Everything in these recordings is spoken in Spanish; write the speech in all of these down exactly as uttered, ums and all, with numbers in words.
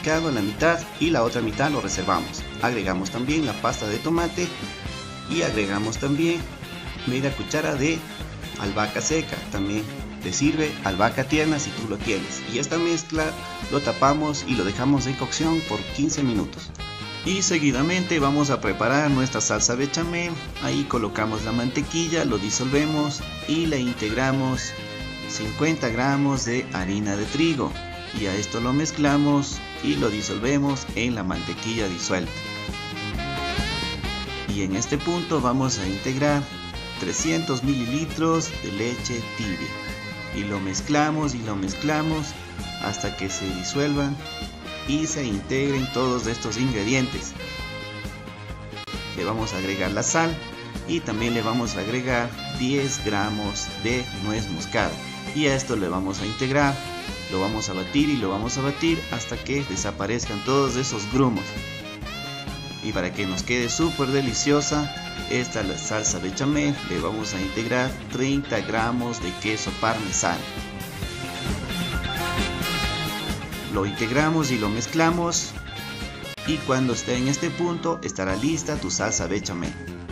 picado a la mitad y la otra mitad lo reservamos. Agregamos también la pasta de tomate y agregamos también media cuchara de albahaca seca. También te sirve albahaca tierna si tú lo tienes. Y esta mezcla lo tapamos y lo dejamos en cocción por quince minutos. Y seguidamente vamos a preparar nuestra salsa bechamel. Ahí colocamos la mantequilla, lo disolvemos y le integramos cincuenta gramos de harina de trigo. Y a esto lo mezclamos y lo disolvemos en la mantequilla disuelta. Y en este punto vamos a integrar trescientos mililitros de leche tibia. Y lo mezclamos y lo mezclamos hasta que se disuelvan y se integren todos estos ingredientes. Le vamos a agregar la sal y también le vamos a agregar diez gramos de nuez moscada. Y a esto le vamos a integrar, lo vamos a batir y lo vamos a batir hasta que desaparezcan todos esos grumos. Y para que nos quede súper deliciosa esta la salsa bechamel, le vamos a integrar treinta gramos de queso parmesano. Lo integramos y lo mezclamos y cuando esté en este punto estará lista tu salsa bechamel.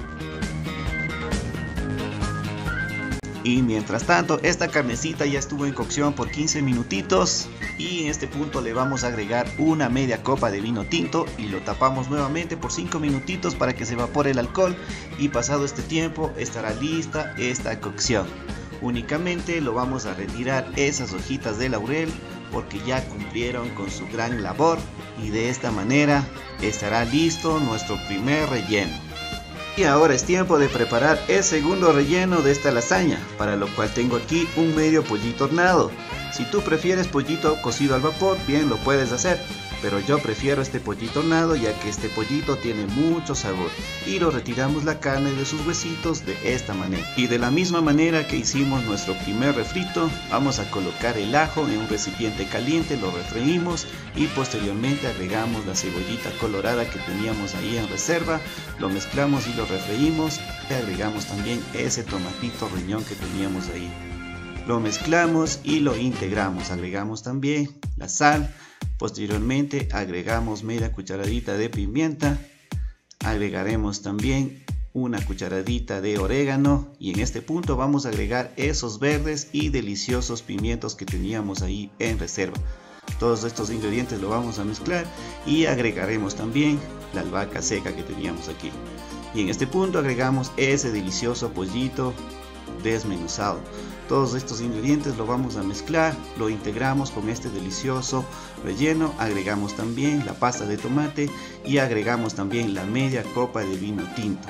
Y mientras tanto esta carnecita ya estuvo en cocción por quince minutitos y en este punto le vamos a agregar una media copa de vino tinto y lo tapamos nuevamente por cinco minutitos para que se evapore el alcohol, y pasado este tiempo estará lista esta cocción. Únicamente lo vamos a retirar esas hojitas de laurel porque ya cumplieron con su gran labor, y de esta manera estará listo nuestro primer relleno. Y ahora es tiempo de preparar el segundo relleno de esta lasaña, para lo cual tengo aquí un medio pollito hornado. Si tú prefieres pollito cocido al vapor, bien lo puedes hacer, pero yo prefiero este pollito hornado ya que este pollito tiene mucho sabor. Y lo retiramos la carne de sus huesitos de esta manera. Y de la misma manera que hicimos nuestro primer refrito, vamos a colocar el ajo en un recipiente caliente, lo refreímos y posteriormente agregamos la cebollita colorada que teníamos ahí en reserva, lo mezclamos y lo refreímos y agregamos también ese tomatito riñón que teníamos ahí. Lo mezclamos y lo integramos, agregamos también la sal. Posteriormente agregamos media cucharadita de pimienta, agregaremos también una cucharadita de orégano y en este punto vamos a agregar esos verdes y deliciosos pimientos que teníamos ahí en reserva. Todos estos ingredientes lo vamos a mezclar y agregaremos también la albahaca seca que teníamos aquí. Y en este punto agregamos ese delicioso pollito desmenuzado. Todos estos ingredientes lo vamos a mezclar, lo integramos con este delicioso relleno, agregamos también la pasta de tomate y agregamos también la media copa de vino tinto.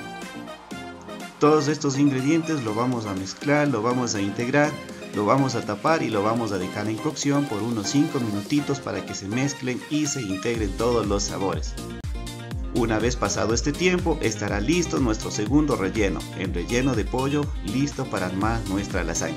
Todos estos ingredientes lo vamos a mezclar, lo vamos a integrar, lo vamos a tapar y lo vamos a dejar en cocción por unos cinco minutitos para que se mezclen y se integren todos los sabores. Una vez pasado este tiempo estará listo nuestro segundo relleno, el relleno de pollo, listo para armar nuestra lasaña.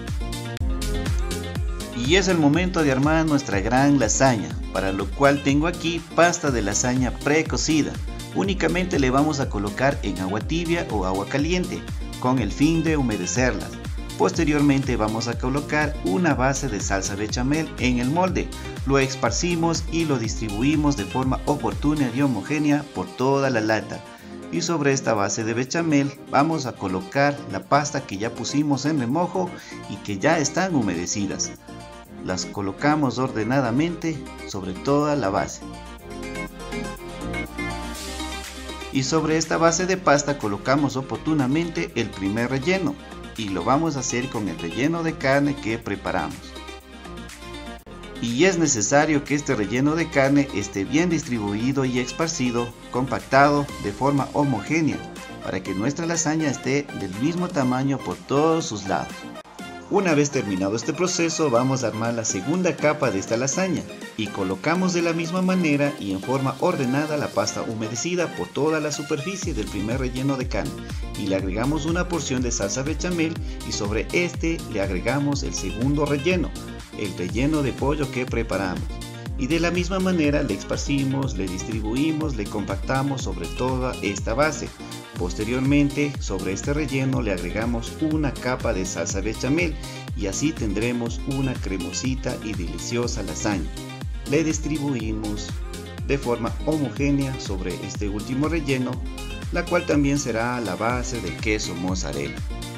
Y es el momento de armar nuestra gran lasaña, para lo cual tengo aquí pasta de lasaña precocida. Únicamente le vamos a colocar en agua tibia o agua caliente, con el fin de humedecerlas. Posteriormente vamos a colocar una base de salsa bechamel en el molde, lo esparcimos y lo distribuimos de forma oportuna y homogénea por toda la lata. Y sobre esta base de bechamel vamos a colocar la pasta que ya pusimos en remojo y que ya están humedecidas. Las colocamos ordenadamente sobre toda la base. Y sobre esta base de pasta colocamos oportunamente el primer relleno. Y lo vamos a hacer con el relleno de carne que preparamos. Y es necesario que este relleno de carne esté bien distribuido y esparcido, compactado de forma homogénea, para que nuestra lasaña esté del mismo tamaño por todos sus lados. Una vez terminado este proceso, vamos a armar la segunda capa de esta lasaña y colocamos de la misma manera y en forma ordenada la pasta humedecida por toda la superficie del primer relleno de carne y le agregamos una porción de salsa bechamel y sobre este le agregamos el segundo relleno, el relleno de pollo que preparamos. Y de la misma manera le esparcimos, le distribuimos, le compactamos sobre toda esta base. Posteriormente, sobre este relleno le agregamos una capa de salsa bechamel y así tendremos una cremosita y deliciosa lasaña. le distribuimos de forma homogénea sobre este último relleno, la cual también será la base del queso mozzarella.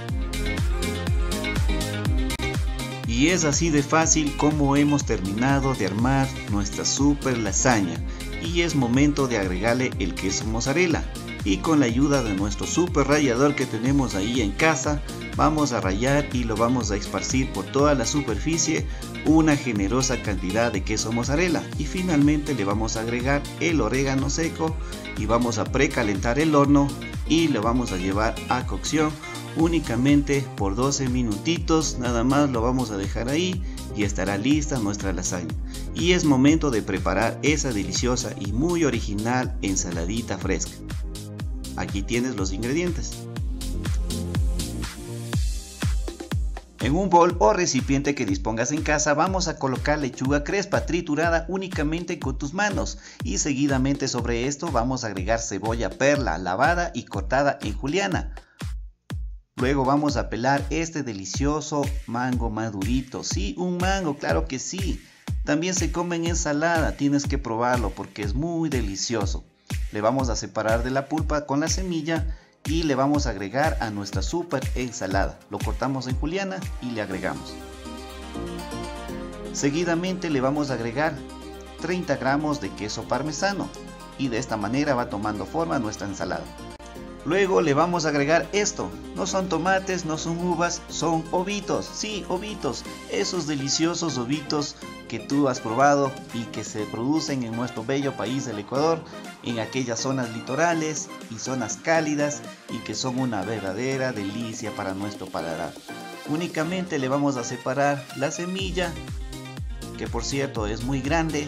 Y es así de fácil como hemos terminado de armar nuestra super lasaña, y es momento de agregarle el queso mozzarella. Y con la ayuda de nuestro super rallador que tenemos ahí en casa, vamos a rallar y lo vamos a esparcir por toda la superficie una generosa cantidad de queso mozzarella. Y finalmente le vamos a agregar el orégano seco y vamos a precalentar el horno y lo vamos a llevar a cocción únicamente por doce minutitos. Nada más lo vamos a dejar ahí y estará lista nuestra lasaña. Y es momento de preparar esa deliciosa y muy original ensaladita fresca. Aquí tienes los ingredientes. En un bol o recipiente que dispongas en casa vamos a colocar lechuga crespa triturada únicamente con tus manos, y seguidamente sobre esto vamos a agregar cebolla perla lavada y cortada en juliana. Luego vamos a pelar este delicioso mango madurito. Sí, un mango, claro que sí. También se come en ensalada, tienes que probarlo porque es muy delicioso. Le vamos a separar de la pulpa con la semilla y le vamos a agregar a nuestra super ensalada. Lo cortamos en juliana y le agregamos. Seguidamente le vamos a agregar treinta gramos de queso parmesano y de esta manera va tomando forma nuestra ensalada. Luego le vamos a agregar esto. No son tomates, no son uvas, son ovitos. Sí, ovitos. Esos deliciosos ovitos que tú has probado y que se producen en nuestro bello país del Ecuador, en aquellas zonas litorales y zonas cálidas, y que son una verdadera delicia para nuestro paladar. Únicamente le vamos a separar la semilla, que por cierto es muy grande,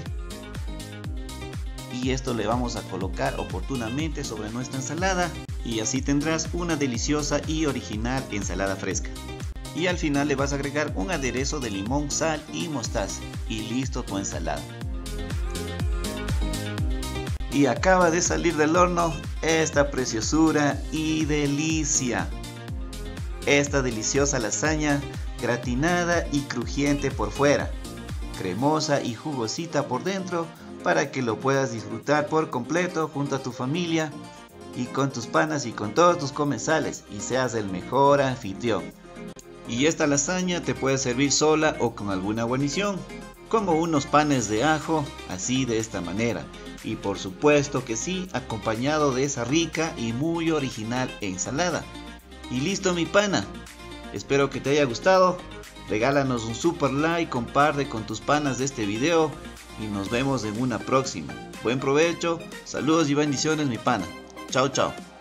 y esto le vamos a colocar oportunamente sobre nuestra ensalada, y así tendrás una deliciosa y original ensalada fresca. Y al final le vas a agregar un aderezo de limón, sal y mostaza, y listo tu ensalada. Y acaba de salir del horno esta preciosura y delicia. Esta deliciosa lasaña gratinada y crujiente por fuera, cremosa y jugosita por dentro, para que lo puedas disfrutar por completo junto a tu familia y con tus panas y con todos tus comensales, y seas el mejor anfitrión. Y esta lasaña te puede servir sola o con alguna guarnición, como unos panes de ajo, así de esta manera, y por supuesto que sí, acompañado de esa rica y muy original ensalada. Y listo mi pana, espero que te haya gustado. Regálanos un super like, comparte con tus panas de este video y nos vemos en una próxima. Buen provecho, saludos y bendiciones mi pana. Chao, chao.